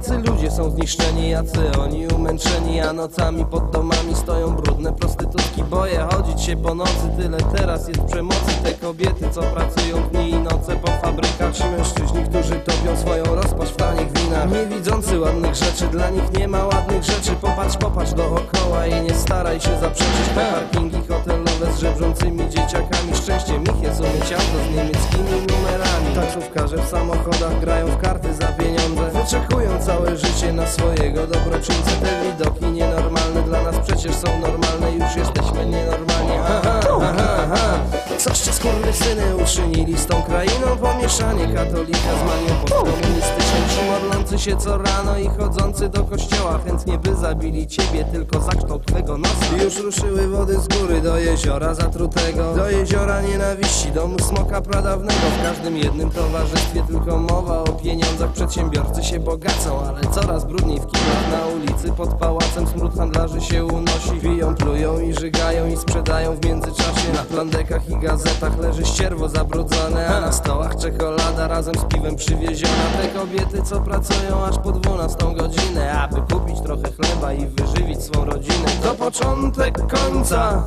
jacy ludzie są zniszczeni, jacy oni umęczeni, a nocami pod domami stoją brudne prostytutki. Boję chodzić się po nocy, tyle teraz jest przemocy. Te kobiety, co pracują dni i noce po fabrykach, ci mężczyźni, którzy topią swoją rozpacz w tanich winach. Nie widzący ładnych rzeczy, dla nich nie ma ładnych rzeczy. Popatrz dookoła i nie staraj się zaprzeczyć. Te parkingi hotelowe z żebrzącymi dzieciakami, szczęściem ich jest umyć auto z niemieckimi numerami. Taksówkarze w samochodach grają w karty za pieniądze, wyczekują całe życie na swojego dobroczyńcę. Te widoki nienormalne dla nas przecież są normalne, już jesteśmy nienormalni. Coście skurwysyny uczynili z tą krainą, pomieszanie katolika z manią postkomunistyczną. Ci modlący się co rano i chodzący do kościoła, chętnie by zabili ciebie tylko za kształt twego nosa. Już ruszyły wody z góry do jeziora zatrutego, do jeziora nienawiści, domu smoka pradawnego. W każdym jednym towarzystwie tylko mowa o pieniądzach. Przedsiębiorcy się bogacą, ale coraz brudniej w kinach. Na ulicy pod pałacem smród handlarzy się unosi. Piją, plują i żygają i sprzedają w międzyczasie. Na plandekach i gazetach leży ścierwo zabrudzone, a na stołach czekolada razem z piwem przywieziona. Te kobiety, co pracują aż po 12 godzinę, aby kupić trochę chleba i wyżywić swą rodzinę. To początek końca.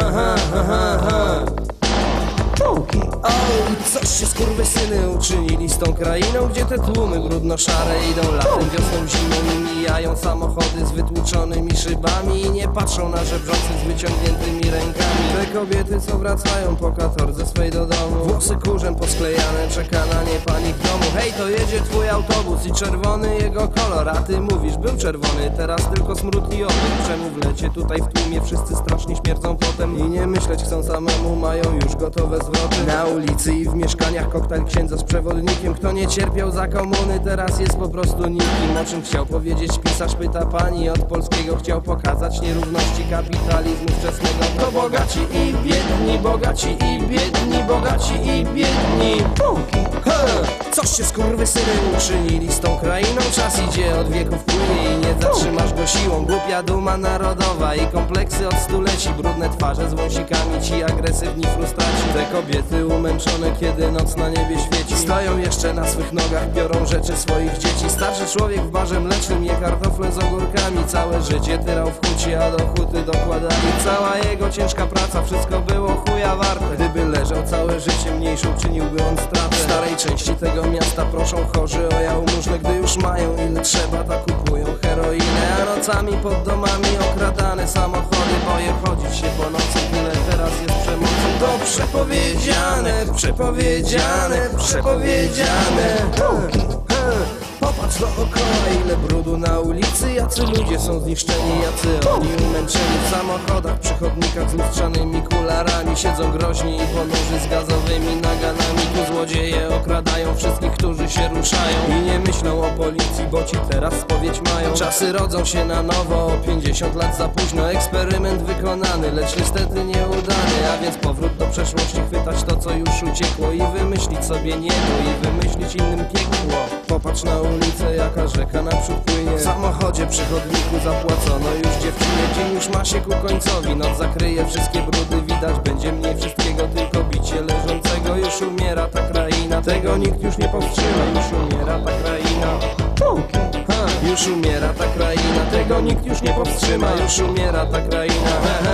Oj, coście skurwysyny uczynili z tą krainą, gdzie te tłumy brudno-szare idą latem, wiosną, zimą i mijają samochody z wytłuczonymi szybami i nie patrzą na żebrzących z wyciągniętymi rękami. Te kobiety, co wracają po katorze swej do domu, włosy kurzem posklejane, czeka na nie pani w domu. Hej, to jedzie twój autobus i czerwony jego kolor, a ty mówisz, był czerwony, teraz tylko smród i ogień. Czemu w lecie tutaj w tłumie wszyscy strasznie śmierdzą potem i nie myśleć chcą samemu, mają już gotowe zwroty. Na ulicy i w mieszkaniach koktajl księdza z przewodnikiem. Kto nie cierpiał za komuny, teraz jest po prostu nikim. O czym chciał powiedzieć pisarz, pyta pani od polskiego. Chciał pokazać nierówności kapitalizmu wczesnego. To bogaci i biedni, bogaci i biedni, bogaci i biedni. Coście skurwysyny uczynili z tą krainą, czas idzie od wieków płynie i nie zatrzymasz go siłą. Głupia duma narodowa i kompleksy od stuleci, brudne twarze z wąsikami, ci agresywni frustraci. Te kobiety umęczone, kiedy noc na niebie świeci, stoją jeszcze na swych nogach, biorą rzeczy swoich dzieci. Starszy człowiek w barze mlecznym je kartofle z ogórkami, całe życie tyrał w hucie, a do huty dokładali. Cała jego ciężka praca, wszystko było chuja warte. Gdyby leżał całe życie, mniejszą czyniłby on stratę. W starej części tego miasta proszą chorzy o jałmużnę, gdy już mają ile trzeba, tak kupują heroinę. A nocami pod domami okradane samochody, boję chodzić się po nocy, tyle teraz jest przemocy. To przepowiedziane, przepowiedziane, przepowiedziane. Popatrz dookoła, ile brudu na ulicy, jacy ludzie są zniszczeni, jacy oni umęczeni. W samochodach, przy chodnikach z lustrzanymi kularami siedzą groźni i ponurzy z gazowymi naganami. Tu złodzieje okradają wszystkich, którzy się ruszają i nie myślą o policji, bo ci teraz spowiedź mają. Czasy rodzą się na nowo, o 50 lat za późno. Eksperyment wykonany, lecz niestety nieudany. A więc powrót do przeszłości, chwytać to, co już uciekło i wymyślić sobie niebo i wymyślić innym piekło. Popatrz na ulicę, jaka rzeka naprzód płynie. W samochodzie przy chodniku zapłacono już dziewczynie. Dzień już ma się ku końcowi, noc zakryje wszystkie brudy. Widać będzie mniej wszystkiego, tylko bicie leżącego. Już umiera ta kraina, tego nikt już nie powstrzyma. Już umiera ta kraina. Już umiera ta kraina, tego nikt już nie powstrzyma. Już umiera ta kraina.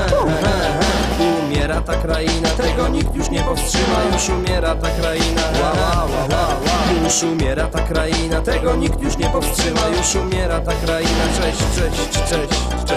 Umiera ta kraina, tego nikt już nie powstrzyma. Już umiera ta kraina. Już umiera ta kraina, tego nikt już nie powstrzyma. Już umiera ta kraina. Cześć, cześć, cześć.